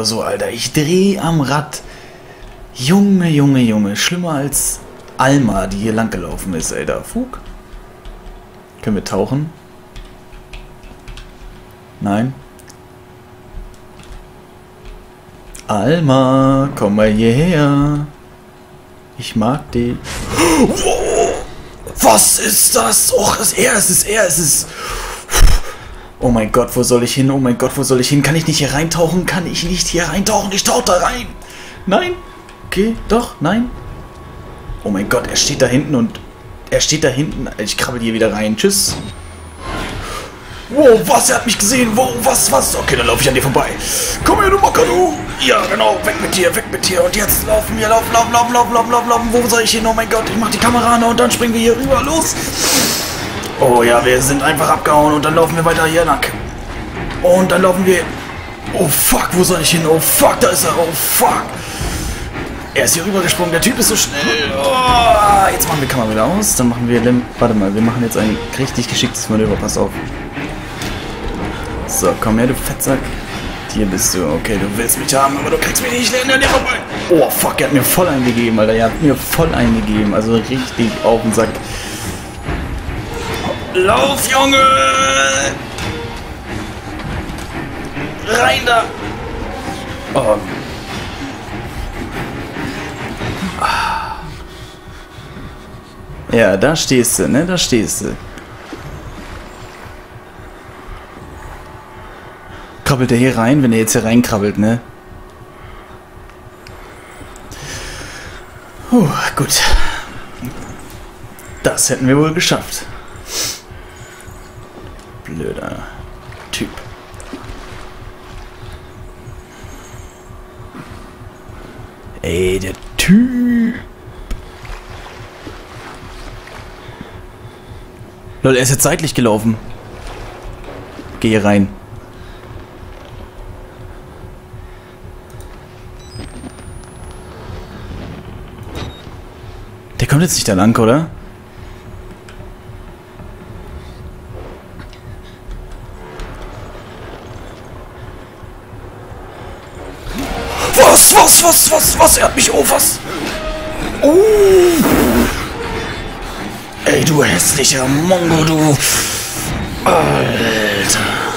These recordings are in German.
So, Alter, ich dreh am Rad. Junge, Junge, Junge. Schlimmer als Alma, die hier lang gelaufen ist, Alter. Fug. Können wir tauchen? Nein. Alma, komm mal hierher. Ich mag dich. Was ist das? Och, es ist er. Oh mein Gott, wo soll ich hin? Oh mein Gott, wo soll ich hin? Kann ich nicht hier reintauchen? Kann ich nicht hier reintauchen? Ich tauche da rein. Nein. Okay, doch, nein. Oh mein Gott, er steht da hinten und... Er steht da hinten. Ich krabbel hier wieder rein. Tschüss. Wow, was? Er hat mich gesehen. Wow, was? Okay, dann laufe ich an dir vorbei. Komm her, du Mocker, du. Ja, genau. Weg mit dir. Und jetzt laufen wir. Laufen. Wo soll ich hin? Oh mein Gott, ich mach die Kamera an und dann springen wir hier rüber. Los. Oh ja, wir sind einfach abgehauen und dann laufen wir weiter hier lang. Und dann laufen wir... Oh fuck, wo soll ich hin? Oh fuck, da ist er. Oh fuck. Er ist hier rübergesprungen. Der Typ ist so schnell. Oh, jetzt machen wir Kamera wieder aus. Dann machen wir... Warte mal, wir machen jetzt ein richtig geschicktes Manöver. Pass auf. So, komm her, du Fettsack. Hier bist du. Okay, du willst mich haben, aber du kriegst mich nicht. Ich lerne dir vorbei. Oh, fuck, er hat mir voll eingegeben, Alter. Er hat mir voll eingegeben. Also richtig auf den Sack. Lauf, Junge! Rein da! Oh. Ja, da stehst du, ne? Da stehst du. Krabbelt er hier rein, wenn er jetzt hier reinkrabbelt, ne? Gut. Das hätten wir wohl geschafft. Blöder Typ. Ey, der Typ. Lol, er ist jetzt seitlich gelaufen. Geh hier rein. Der kommt jetzt nicht da lang, oder? Was? Er hat mich... Oh, was? Oh! Ey, du hässlicher Mongo, du... Alter.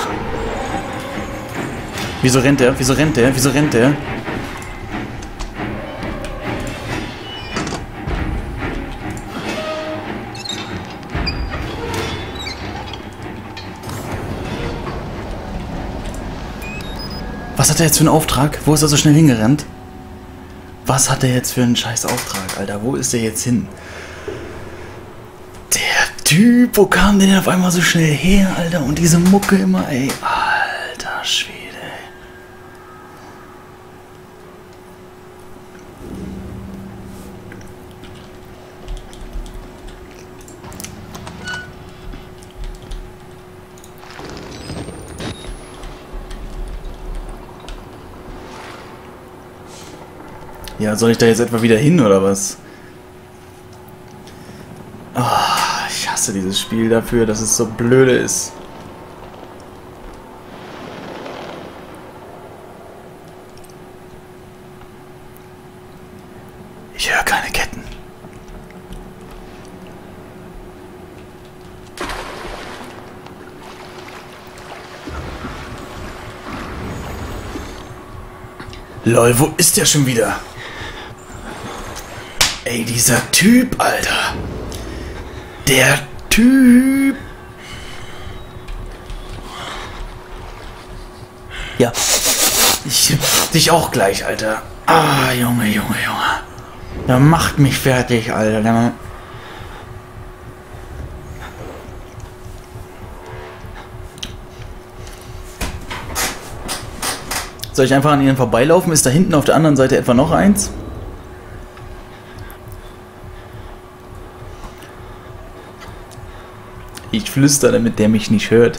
Wieso rennt er? Was hat er jetzt für einen Auftrag? Wo ist er so schnell hingerannt? Was hat er jetzt für einen scheiß Auftrag, Alter? Wo ist er jetzt hin? Der Typ, wo kam der denn auf einmal so schnell her, Alter? Und diese Mucke immer, ey. Alter Schwede. Ja, soll ich da jetzt etwa wieder hin, oder was? Oh, ich hasse dieses Spiel dafür, dass es so blöde ist. Ich höre keine Ketten. Lol, wo ist der schon wieder? Ey, dieser Typ, Alter. Der Typ. Ja. Dich auch gleich, Alter. Ah, Junge. Der macht mich fertig, Alter. Soll ich einfach an ihnen vorbeilaufen? Ist da hinten auf der anderen Seite etwa noch eins? Ich flüstere, damit der mich nicht hört.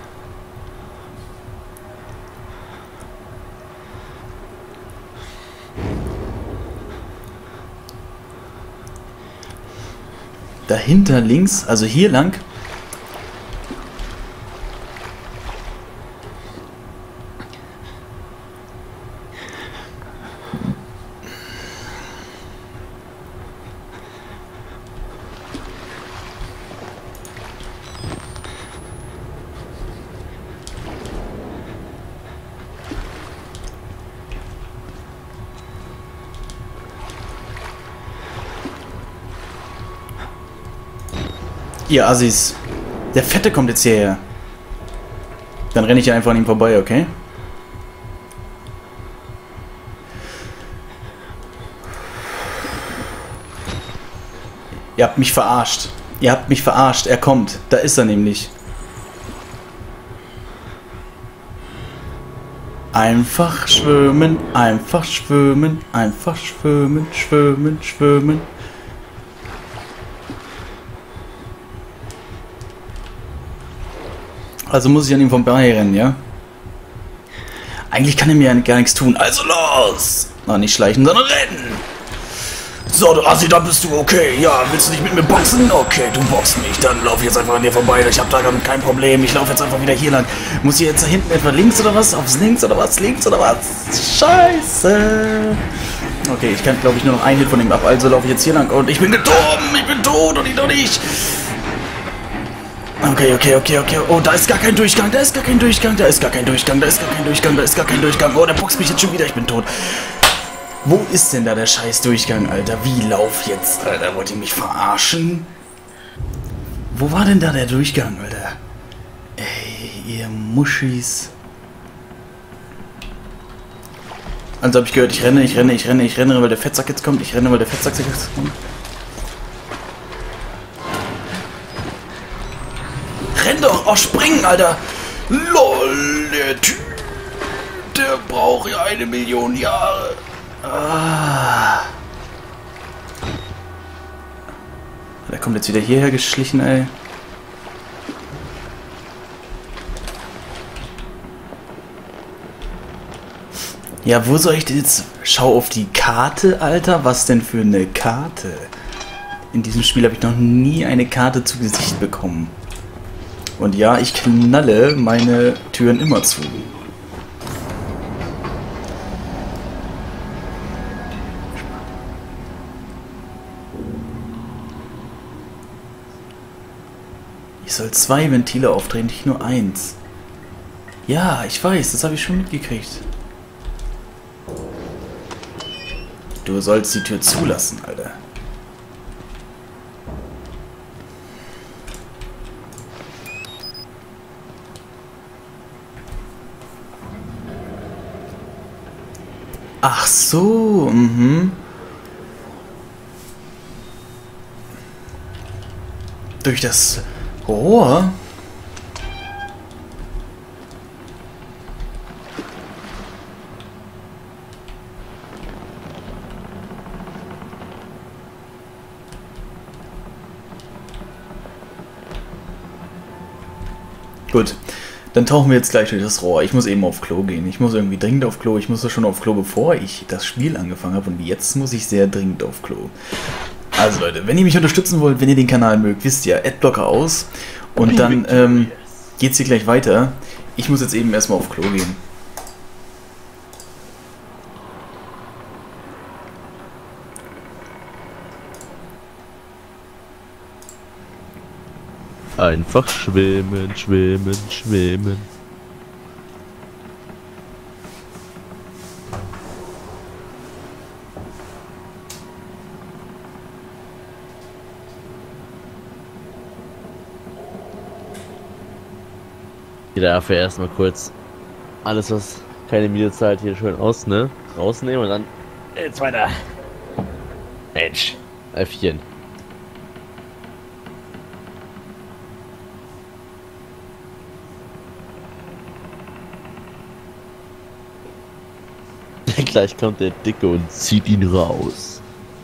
Dahinter links, also hier lang. Ihr Assis. Der Fette kommt jetzt hierher. Dann renne ich einfach an ihm vorbei, okay? Ihr habt mich verarscht. Ihr habt mich verarscht. Er kommt. Da ist er nämlich. Einfach schwimmen, einfach schwimmen, einfach schwimmen, schwimmen, schwimmen. Also muss ich an ihm vorbeirennen, ja? Eigentlich kann er mir ja gar nichts tun. Also los! Na, nicht schleichen, sondern rennen! So, du Assi, da bist du, okay. Ja, willst du nicht mit mir boxen? Okay, du boxst mich. Dann lauf ich jetzt einfach an dir vorbei. Ich habe da kein Problem. Ich laufe jetzt einfach wieder hier lang. Muss ich jetzt da hinten etwa links oder was? Aufs links oder was? Links oder was? Scheiße. Okay, ich kann, glaube ich, nur noch einen Hit von ihm ab. Also laufe ich jetzt hier lang. Und ich bin gestorben. Ich bin tot und ich noch nicht. Okay. Oh, da ist gar kein Durchgang. Da ist gar kein Durchgang. Da ist gar kein Durchgang. Da ist gar kein Durchgang. Da ist gar kein Durchgang. Oh, der boxt mich jetzt schon wieder. Ich bin tot. Wo ist denn da der scheiß Durchgang, Alter? Wie lauf jetzt, Alter? Wollt ihr mich verarschen? Wo war denn da der Durchgang, Alter? Ey, ihr Muschis. Also hab ich gehört, ich renne, weil der Fettsack jetzt kommt. Ich renne, weil der Fettsack jetzt kommt. Renn doch! Oh, springen, Alter! LOL, der Typ, der braucht ja 1 Million Jahre. Ah. Der kommt jetzt wieder hierher geschlichen, ey. Ja, wo soll ich denn jetzt... Schau auf die Karte, Alter. Was denn für eine Karte? In diesem Spiel habe ich noch nie eine Karte zu Gesicht bekommen. Und ja, ich knalle meine Türen immer zu. Ich soll 2 Ventile aufdrehen, nicht nur 1. Ja, ich weiß, das habe ich schon mitgekriegt. Du sollst die Tür zulassen, Alter. Ach so, Durch das Rohr? Gut, dann tauchen wir jetzt gleich durch das Rohr. Ich muss eben auf Klo gehen. Ich muss irgendwie dringend auf Klo. Ich musste schon auf Klo, bevor ich das Spiel angefangen habe. Und jetzt muss ich sehr dringend auf Klo. Also Leute, wenn ihr mich unterstützen wollt, wenn ihr den Kanal mögt, wisst ihr, Adblocker aus. Und dann geht's hier gleich weiter. Ich muss jetzt eben erstmal auf Klo gehen. Einfach schwimmen, schwimmen, schwimmen. Jeder dafür erstmal kurz alles, was keine Miete zahlt, hier schön aus, ne? Rausnehmen und dann jetzt weiter. Mensch, Äffchen. Gleich kommt der Dicke und zieht ihn raus.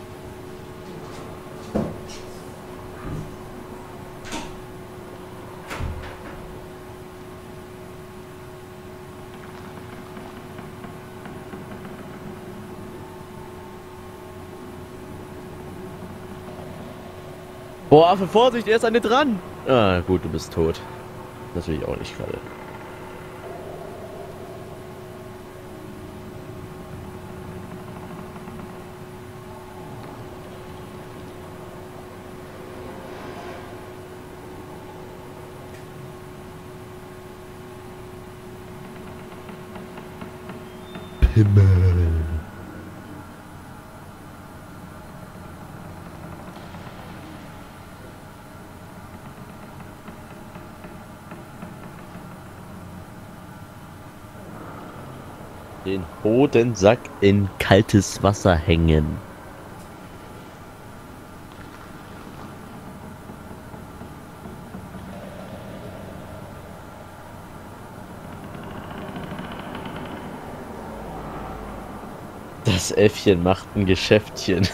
Boah, Affe, Vorsicht, er ist an dir dran. Ah, gut, du bist tot. Natürlich auch nicht gerade. Himmel. den Hodensack in kaltes Wasser hängen. Das Äffchen macht ein Geschäftchen.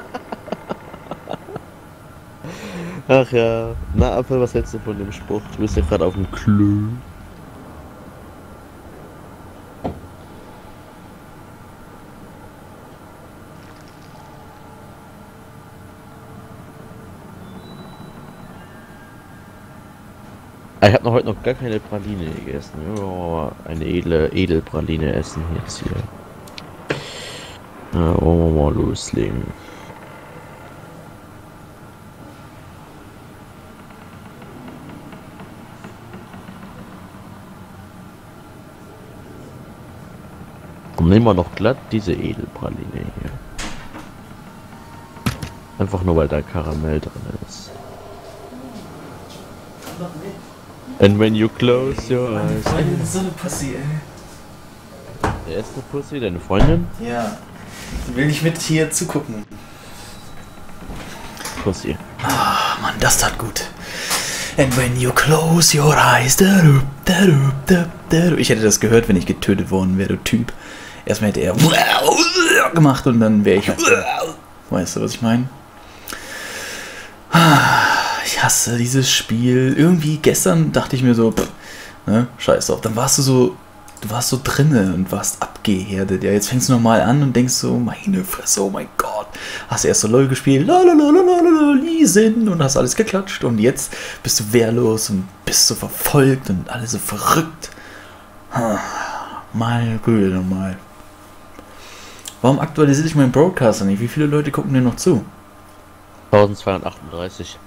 Ach ja. Na, Apfel, was hältst du von dem Spruch? Du bist ja gerade auf dem Klo. Ich habe heute noch gar keine Praline gegessen. Ja, eine Edelpraline essen jetzt hier. Na, wollen wir mal loslegen. Und nehmen wir noch glatt diese Edelpraline hier. Einfach nur weil da Karamell drin ist. And when you close your eyes. Freundin ist so eine Pussy, ey. Der erste Pussy, deine Freundin? Ja. Die will nicht mit hier zugucken. Pussy. Ah, Mann, das tat gut. And when you close your eyes. Ich hätte das gehört, wenn ich getötet worden wäre, du Typ. Erstmal hätte er gemacht und dann wäre ich. Weißt du, was ich meine? Ich hasse dieses Spiel. Irgendwie gestern dachte ich mir so, ne, scheiß drauf. Dann warst du warst so drinne und warst abgehärtet. Ja, jetzt fängst du nochmal an und denkst so, meine Fresse, oh mein Gott. Hast erst so LOL gespielt, Liesen und hast alles geklatscht. Und jetzt bist du wehrlos und bist so verfolgt und alles so verrückt. Meine Güte nochmal. Warum aktualisiere ich meinen Broadcaster nicht? Wie viele Leute gucken dir noch zu? 1238.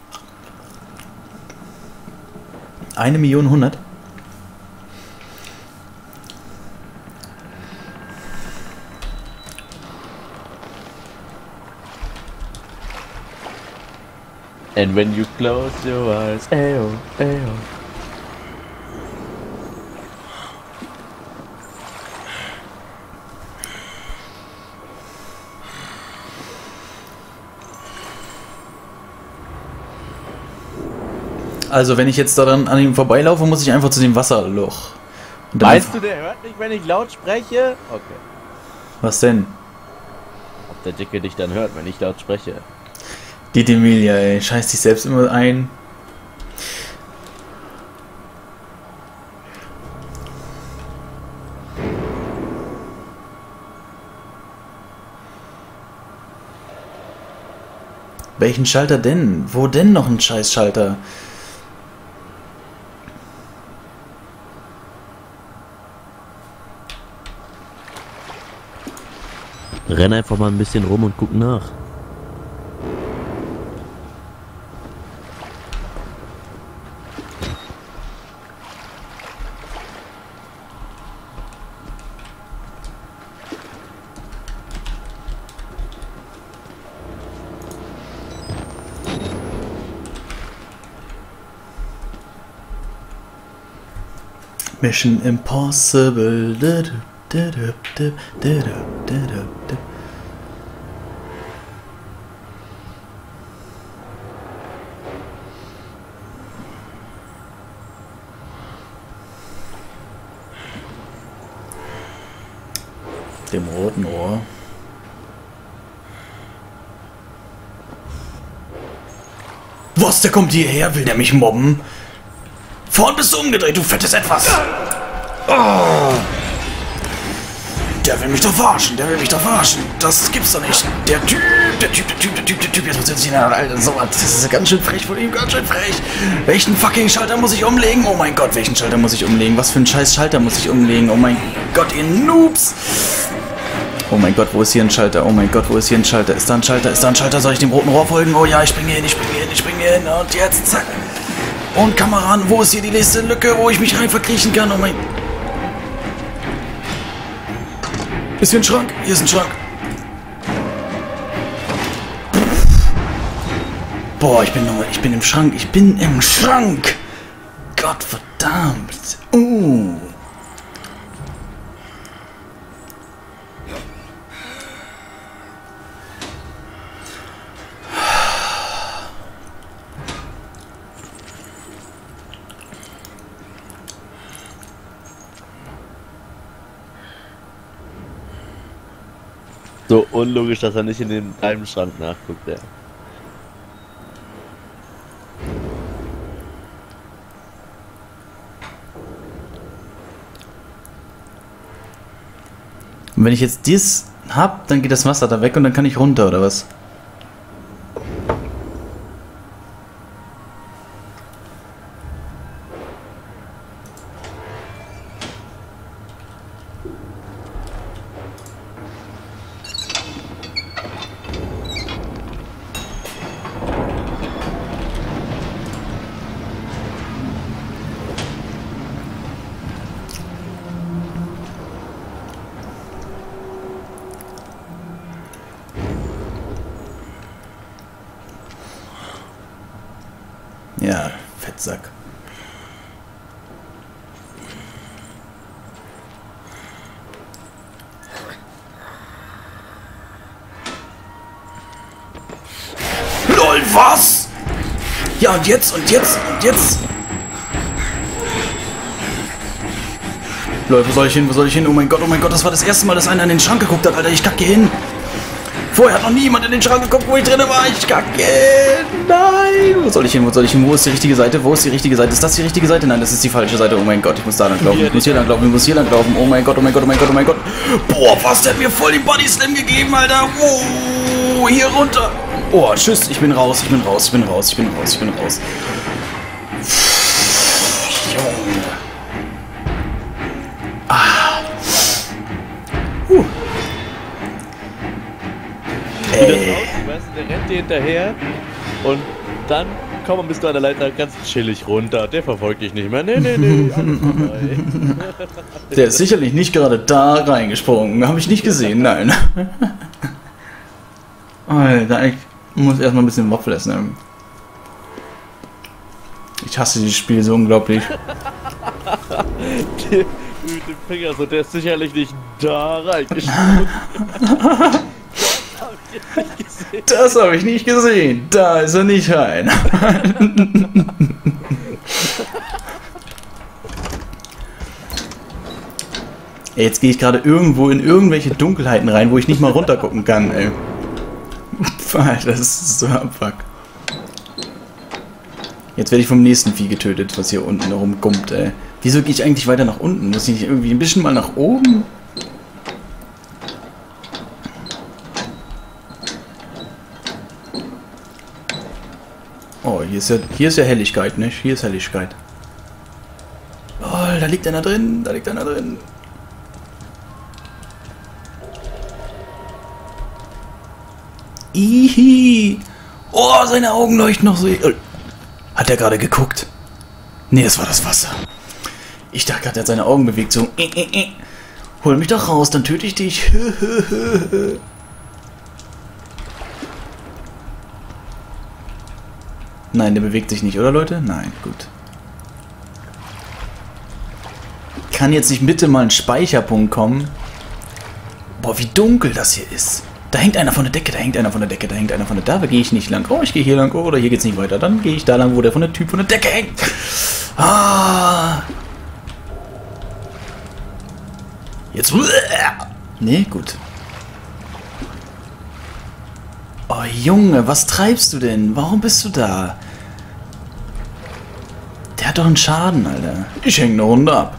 1.100.000? And when you close your eyes, ayo, ayo. Also wenn ich jetzt daran an ihm vorbeilaufe, muss ich einfach zu dem Wasserloch. Und dann Meinst du, der hört nicht, wenn ich laut spreche? Okay. Was denn? Ob der Dicke dich dann hört, wenn ich laut spreche? Die Demilia, ey, scheißt sich selbst immer ein. Welchen Schalter denn? Wo denn noch ein Scheißschalter? Renn einfach mal ein bisschen rum und guck nach. Mission Impossible. Dem roten Ohr. Was, der kommt hierher? Will der mich mobben? Vorn bist du umgedreht, du fettes Etwas! Oh. Der will mich doch verarschen, Das gibt's doch nicht. Der Typ, jetzt muss sich Alter, so was. Das ist ganz schön frech von ihm, ganz schön frech. Welchen fucking Schalter muss ich umlegen? Oh mein Gott, welchen Schalter muss ich umlegen? Was für ein scheiß Schalter muss ich umlegen? Oh mein Gott, ihr Noobs! Oh mein Gott, wo ist hier ein Schalter? Oh mein Gott, wo ist hier ein Schalter? Ist da ein Schalter? Soll ich dem roten Rohr folgen? Oh ja, ich springe hin. Und jetzt, zack. Und Kamera an, wo ist hier die nächste Lücke, wo ich mich rein verkriechen kann? Oh mein... Ist hier ein Schrank? Hier ist ein Schrank. Boah, ich bin im Schrank. Gott verdammt. So unlogisch, dass er nicht in den Schrank nachguckt, ja. Und wenn ich jetzt dies hab, dann geht das Wasser da weg und dann kann ich runter, oder was? Ja, Fettsack. LOL, was? Ja, und jetzt, und jetzt, und jetzt? LOL, wo soll ich hin, wo soll ich hin? Oh mein Gott, das war das erste Mal, dass einer in den Schrank geguckt hat, Alter, ich kacke hin. Vorher hat noch niemand in den Schrank geguckt, wo ich drin war. Ich kacke. Nein. Wo soll ich hin? Wo soll ich hin? Wo ist die richtige Seite? Wo ist die richtige Seite? Ist das die richtige Seite? Nein, das ist die falsche Seite. Oh mein Gott, ich muss da lang laufen. Ich muss hier lang laufen. Ich muss hier lang laufen. Oh mein Gott, oh mein Gott, oh mein Gott, oh mein Gott. Boah, was? Der hat mir voll den Body Slam gegeben, Alter. Oh, hier runter. Oh, tschüss. Ich bin raus. Ich bin raus. Ich bin raus. Ich bin raus. Ich bin raus. Junge. Weißt du, der rennt dir hinterher und dann bist du an der Leiter ganz chillig runter. Der verfolgt dich nicht mehr. Nee, alles vorbei. Der ist sicherlich nicht gerade da reingesprungen. Habe ich nicht gesehen, nein. Alter, ich muss erstmal ein bisschen Waffe essen. Ich hasse dieses Spiel so unglaublich. Mit dem Finger so, der ist sicherlich nicht da reingesprungen. Das habe ich nicht gesehen. Da ist er nicht rein. Ey, jetzt gehe ich gerade irgendwo in irgendwelche Dunkelheiten rein, wo ich nicht mal runtergucken kann, ey. Das ist so abfuck. Jetzt werde ich vom nächsten Vieh getötet, was hier unten rumgummt, ey. Wieso gehe ich eigentlich weiter nach unten? Muss ich nicht irgendwie ein bisschen mal nach oben? Oh, hier ist ja Helligkeit, nicht? Hier ist Helligkeit. Oh, da liegt einer drin, da liegt einer drin. Ihi. Oh, seine Augen leuchten noch so. Hat er gerade geguckt? Nee, das war das Wasser. Ich dachte gerade, er hat seine Augen bewegt, so. Hol mich doch raus, dann töte ich dich. Nein, der bewegt sich nicht, oder Leute? Nein, gut. Kann jetzt nicht bitte mal ein Speicherpunkt kommen? Boah, wie dunkel das hier ist. Da hängt einer von der Decke, da hängt einer von der Decke, da hängt einer von der... Da gehe ich nicht lang. Oh, ich gehe hier lang. Oh, oder hier geht's nicht weiter. Dann gehe ich da lang, wo der Typ von der Decke hängt. Ah. Jetzt... Nee, gut. Oh, Junge, was treibst du denn? Warum bist du da? Der hat doch einen Schaden, Alter. Ich hänge eine Runde ab.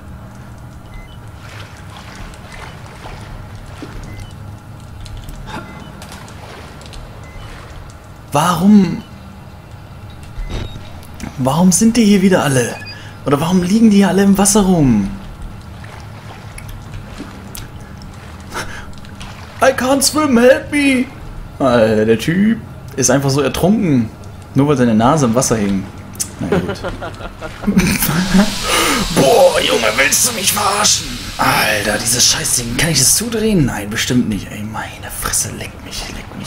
Warum sind die hier wieder alle? Oder warum liegen die hier alle im Wasser rum? I can't swim, help me! Alter, der Typ ist einfach so ertrunken. Nur weil seine Nase im Wasser hing. Na gut. Boah, Junge, willst du mich verarschen? Alter, dieses Scheißding. Kann ich das zudrehen? Nein, bestimmt nicht. Ey, meine Fresse, leck mich.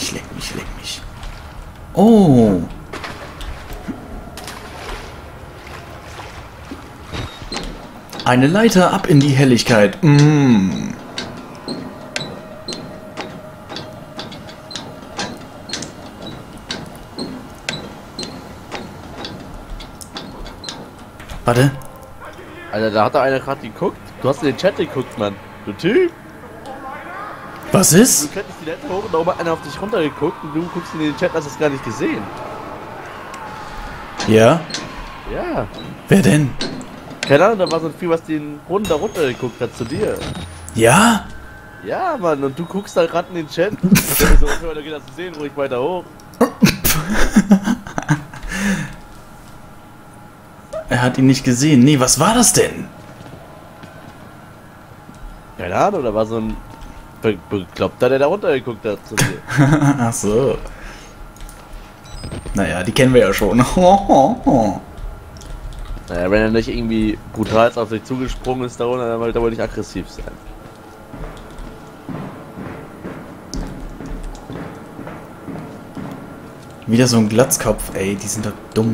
Oh. Eine Leiter ab in die Helligkeit. Warte. Alter, da hat da einer gerade geguckt. Du hast in den Chat geguckt, Mann. Du Typ. Was Du ist? klettest die Leiter hoch und da oben hat einer auf dich runtergeguckt und du guckst in den Chat, hast es gar nicht gesehen. Ja? Ja. Wer denn? Keine Ahnung, da war so ein Vieh, was den Boden da runtergeguckt hat zu dir. Ja? Ja, Mann, und du guckst da gerade in den Chat. Ich hab so, da geht das zu sehen, ruhig weiter hoch. Er hat ihn nicht gesehen. Nee, was war das denn? Keine Ahnung, da war so ein Bekloppter, der da runtergeguckt hat zu dir. Ach so. Naja, die kennen wir ja schon. Naja, wenn er nicht irgendwie brutal auf dich zugesprungen ist da unten, dann wollte er wohl nicht aggressiv sein. Wieder so ein Glatzkopf, ey, die sind doch dumm.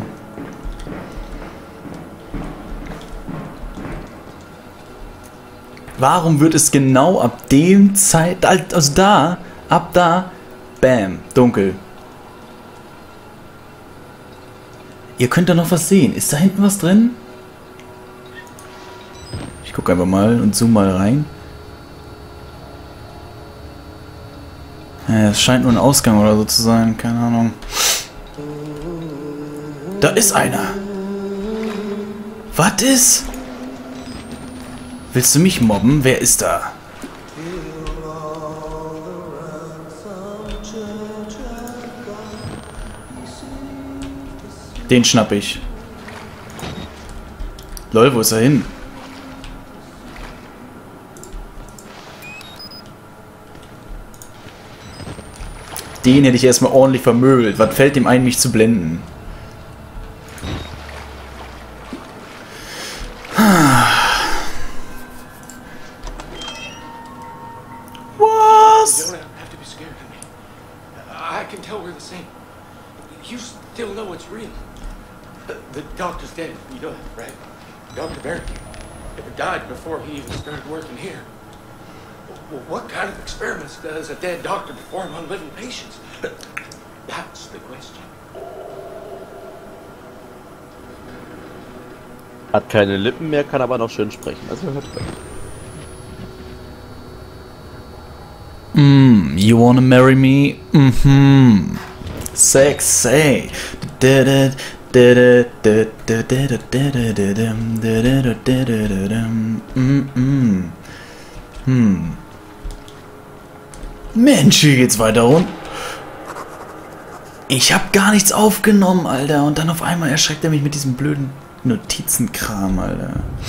Warum wird es genau ab dem also da, ab da, bam, dunkel. Ihr könnt da noch was sehen. Ist da hinten was drin? Ich gucke einfach mal und zoome mal rein. Ja, es scheint nur ein Ausgang oder so zu sein, keine Ahnung. Da ist einer. Was ist? Willst du mich mobben? Wer ist da? Den schnapp ich. Lol, wo ist er hin? Den hätte ich erstmal ordentlich vermöbelt. Was fällt dem ein, mich zu blenden? Was? You don't have to be scared of me. I can tell we're the same. You still know it's real. The doctor's dead. You know that, right? Dr. Barrett. If it died before he even started working here. Well, what kind of experiments does a dead doctor perform on living patients? That's the question. Hat keine Lippen mehr, kann aber noch schön sprechen. Also hört recht. You wanna marry me? Sexy. Mensch, hier geht's weiter rund. Ich hab gar nichts aufgenommen, Alter. Und dann auf einmal erschreckt er mich mit diesem blöden Notizenkram, Alter.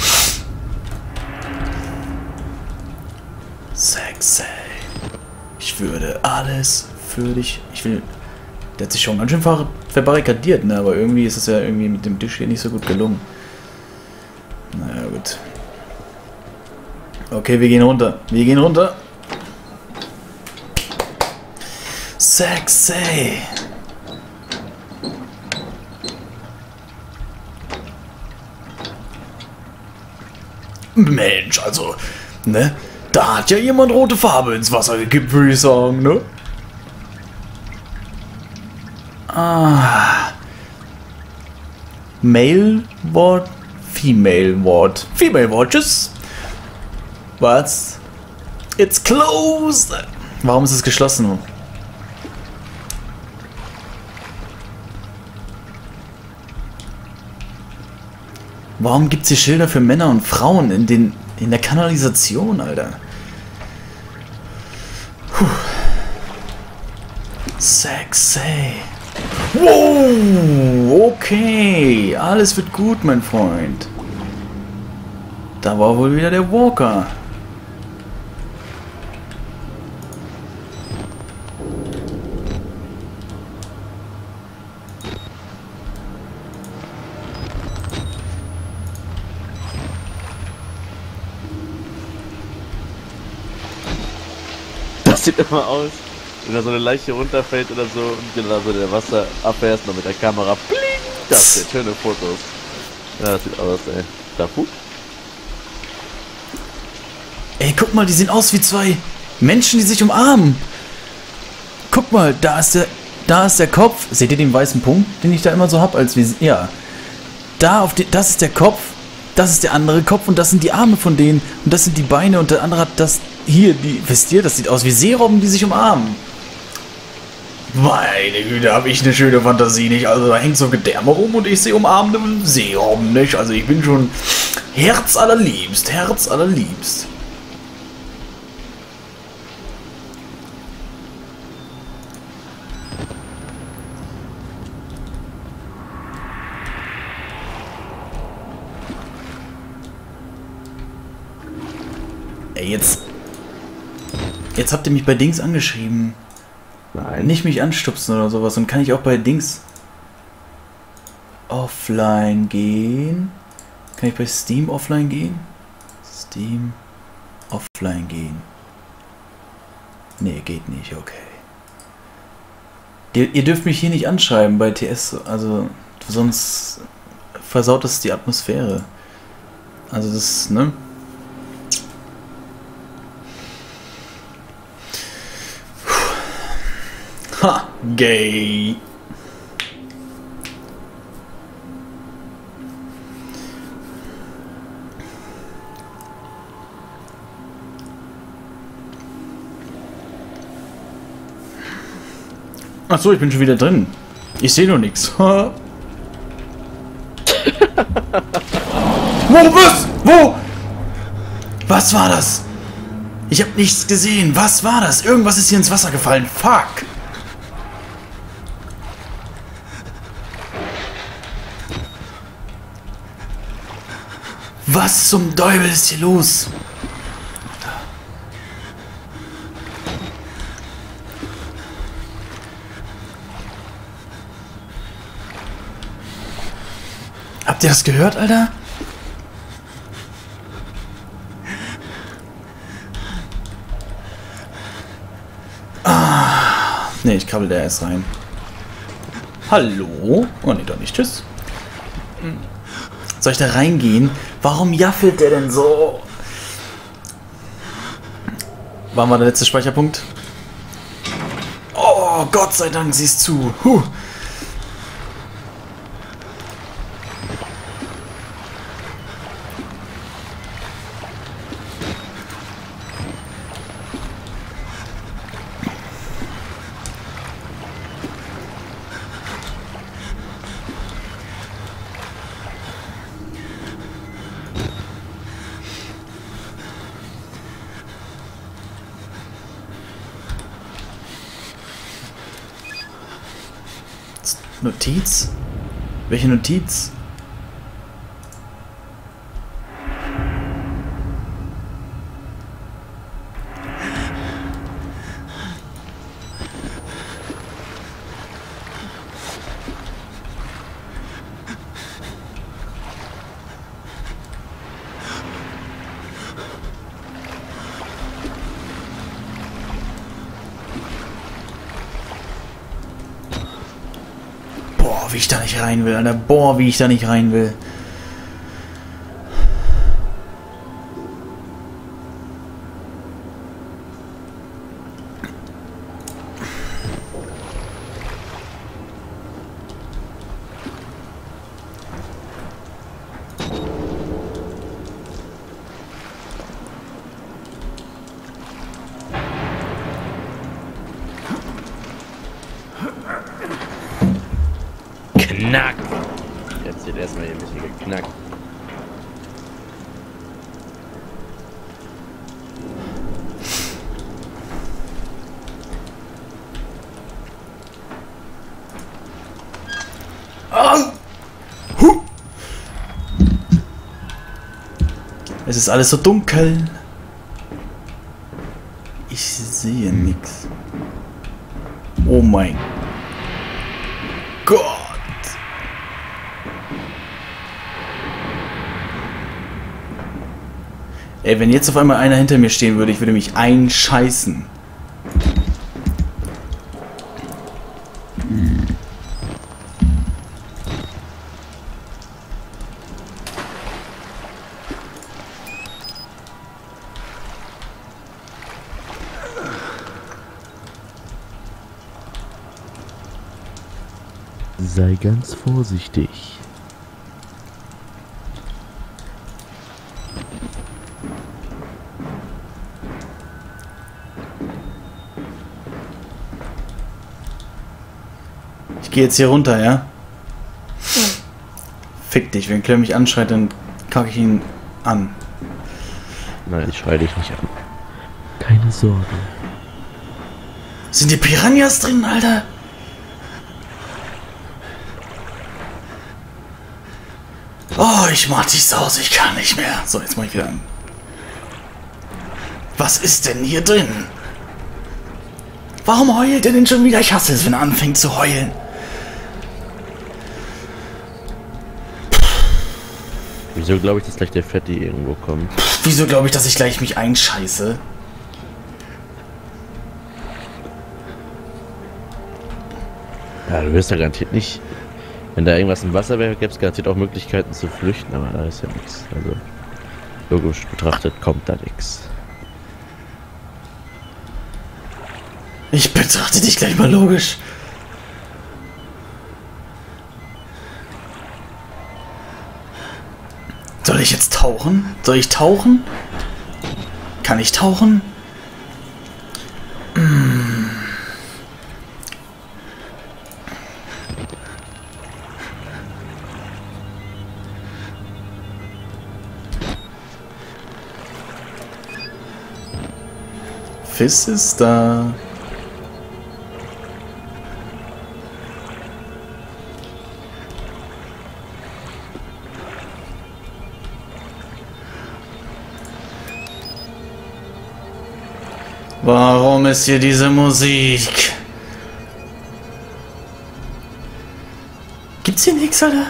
Sexy. Ich würde alles für dich. Der hat sich schon ganz schön verbarrikadiert, ne? Aber irgendwie ist es ja irgendwie mit dem Tisch hier nicht so gut gelungen. Naja, gut. Okay, wir gehen runter. Wir gehen runter. Sexy. Mensch, also, ne? Da hat ja jemand rote Farbe ins Wasser gekippt, würde ich sagen, ne? Ah. Male Ward, Female Ward. Female Watches. Was? It's closed. Warum ist es geschlossen? Warum gibt es hier Schilder für Männer und Frauen in der Kanalisation, Alter? Puh. Sexy. Wow, okay. Alles wird gut, mein Freund. Da war wohl wieder der Walker. Das sieht immer aus, wenn da so eine Leiche runterfällt oder so und genau so der Wasser abfährst noch mit der Kamera. Bling! Das sind schöne Fotos. Ja, das sieht aus, ey. Da Pup. Ey, guck mal, die sehen aus wie zwei Menschen, die sich umarmen. Guck mal, da ist der Kopf. Seht ihr den weißen Punkt, den ich da immer so hab, als wir, ja. Das ist der Kopf Das ist der andere Kopf und das sind die Arme von denen. Und das sind die Beine und der andere hat das hier. Wisst ihr, das sieht aus wie Seerobben, die sich umarmen. Meine Güte, habe ich eine schöne Fantasie, nicht? Also da hängt so Gedärme rum und ich sehe umarmende Seerobben, nicht? Also ich bin schon herzallerliebst, herzallerliebst. Ey, jetzt habt ihr mich bei Dings angeschrieben. Nein. Nicht mich anstupsen oder sowas. Und kann ich auch bei Dings offline gehen? Kann ich bei Steam offline gehen? Steam offline gehen. Nee, geht nicht, okay. Ihr dürft mich hier nicht anschreiben bei TS, also sonst versaut das die Atmosphäre. Also das, ne? Ha, gay. Ach so, ich bin schon wieder drin. Ich sehe noch nichts. Wo, was? Wo? Was war das? Ich habe nichts gesehen. Was war das? Irgendwas ist hier ins Wasser gefallen. Fuck. Was zum Teufel ist hier los? Habt ihr das gehört, Alter? Ah, nee, ich krabbel da erst rein. Hallo? Oh nee, doch nicht. Tschüss. Soll ich da reingehen? Warum jaffelt der denn so? War mal der letzte Speicherpunkt? Oh, Gott sei Dank, siehst zu. Huh. Notiz? Welche Notiz? Boah, wie ich da nicht rein will, Alter. Boah, wie ich da nicht rein will. Knack! Jetzt wird erstmal hier ein bisschen geknackt. Es ist alles so dunkel. Ich sehe nichts. Oh mein Gott. Ey, wenn jetzt auf einmal einer hinter mir stehen würde, ich würde mich einscheißen. Sei ganz vorsichtig. Ich gehe jetzt hier runter, ja? Fick dich, wenn Claire mich anschreit, dann kacke ich ihn an. Nein, ich schreie dich nicht an. Keine Sorge. Sind die Piranhas drin, Alter? Oh, ich mach dich saus, ich kann nicht mehr. So, jetzt mach ich wieder an. Was ist denn hier drin? Warum heult er denn schon wieder? Ich hasse es, wenn er anfängt zu heulen. Wieso glaube ich, dass gleich der Fetti irgendwo kommt? Wieso glaube ich, dass ich gleich mich einscheiße? Ja, du wirst ja garantiert nicht. Wenn da irgendwas im Wasser wäre, gäbe es garantiert auch Möglichkeiten zu flüchten, aber da ist ja nichts. Also, logisch betrachtet kommt da nichts. Ich betrachte dich gleich mal logisch. Soll ich jetzt tauchen? Soll ich tauchen? Kann ich tauchen? Fiss ist da. Warum ist hier diese Musik? Gibt's hier nichts, Alter?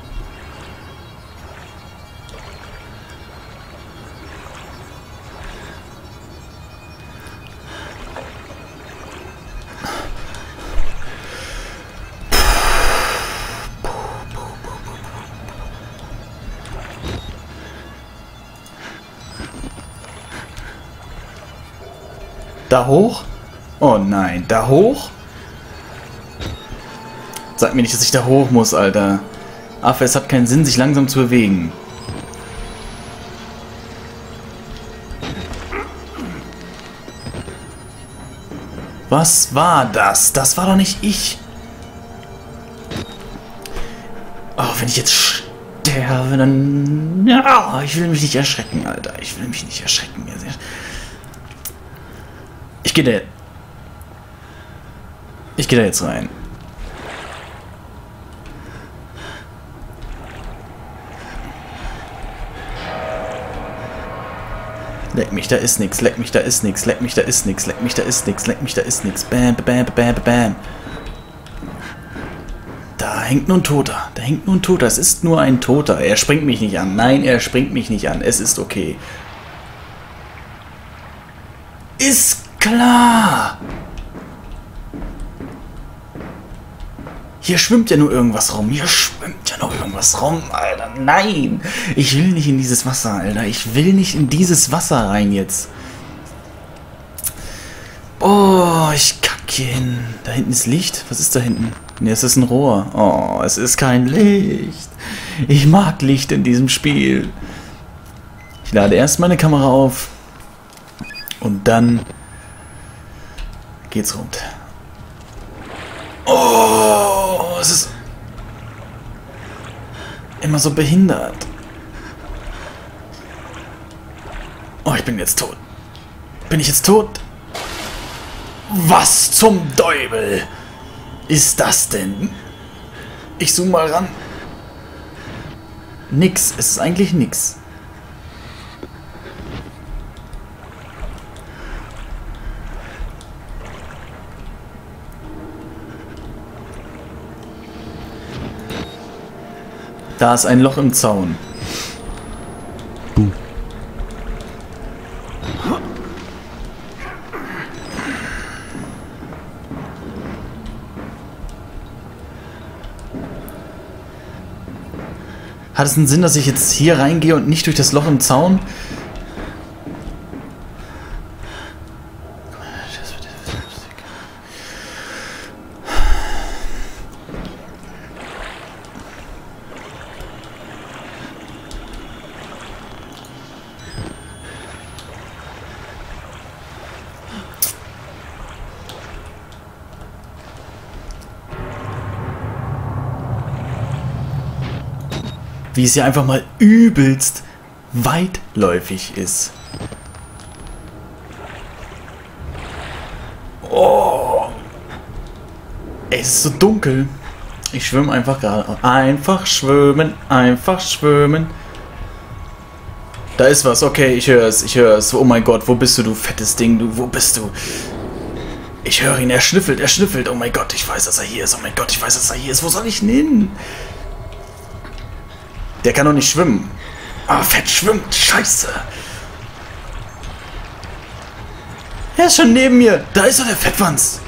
Da hoch? Oh nein, da hoch? Sag mir nicht, dass ich da hoch muss, Alter. Affe, es hat keinen Sinn, sich langsam zu bewegen. Was war das? Das war doch nicht ich. Oh, wenn ich jetzt sterbe, dann... Ja, ich will mich nicht erschrecken, Alter. Ich will mich nicht erschrecken. Ich gehe da jetzt rein. Leck mich, da ist nix. Leck mich, da ist nix. Leck mich, da ist nix. Leck mich, da ist nix. Leck mich, da ist nix. Bam, bam, bam, bam, bam. Da hängt nur ein Toter. Da hängt nur ein Toter. Es ist nur ein Toter. Er springt mich nicht an. Nein, er springt mich nicht an. Es ist okay. Ist klar. Hier schwimmt ja nur irgendwas rum. Hier schwimmt ja nur irgendwas rum, Alter. Nein. Ich will nicht in dieses Wasser, Alter. Ich will nicht in dieses Wasser rein jetzt. Oh, ich kacke hier hin. Da hinten ist Licht. Was ist da hinten? Ne, es ist ein Rohr. Oh, es ist kein Licht. Ich mag Licht in diesem Spiel. Ich lade erst meine Kamera auf. Und dann geht's rund. Oh, es ist immer so behindert. Oh, ich bin jetzt tot. Bin ich jetzt tot? Was zum Teufel ist das denn? Ich zoome mal ran. Nix. Es ist eigentlich nix. Da ist ein Loch im Zaun. Hat es einen Sinn, dass ich jetzt hier reingehe und nicht durch das Loch im Zaun? wie es hier einfach mal übelst weitläufig ist. Oh. Ey, es ist so dunkel. Ich schwimme einfach gerade. Einfach schwimmen, einfach schwimmen. Da ist was, okay, ich höre es, ich höre es. Oh mein Gott, wo bist du, du fettes Ding, du, wo bist du? Ich höre ihn, er schnüffelt, oh mein Gott, ich weiß, dass er hier ist, oh mein Gott, ich weiß, dass er hier ist, wo soll ich denn hin? Der kann doch nicht schwimmen. Ah, fett schwimmt, scheiße. Er ist schon neben mir, da ist doch der Fettwanz.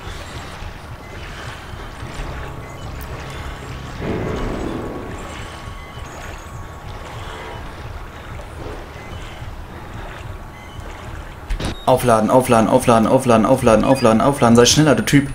Aufladen, aufladen, aufladen, aufladen, aufladen, aufladen, aufladen. Sei schneller, du Typ.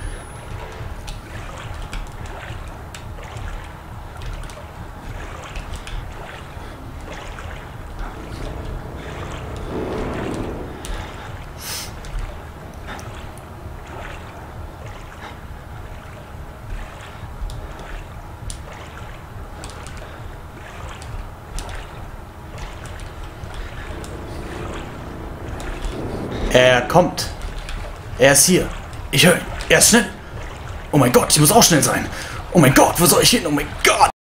Er kommt. Er ist hier. Ich höre ihn. Er ist schnell. Oh mein Gott, ich muss auch schnell sein. Oh mein Gott, wo soll ich hin? Oh mein Gott.